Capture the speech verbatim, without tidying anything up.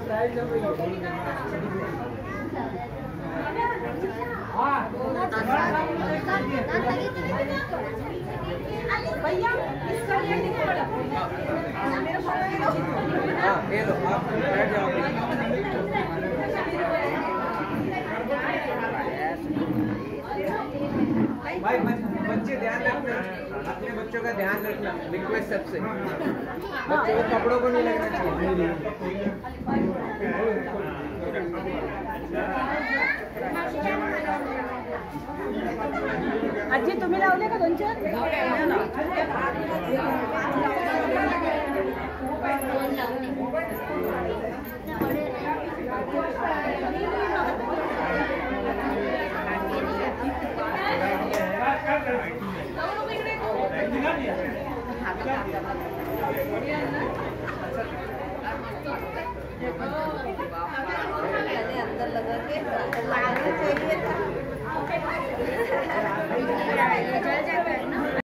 भैया इसका ये नहीं पड़ा। हाँ ये लो आप बैठ जाओ। भाई बच्चे ध्यान रखना, अपने बच्चों का ध्यान रखना, रिक्वेस्ट सबसे। बच्चों के कपड़ों को नहीं लगना चाहिए। आजी तुम्ही लावले का दोन चार? अंदर लगा के लगाना चाहिए था।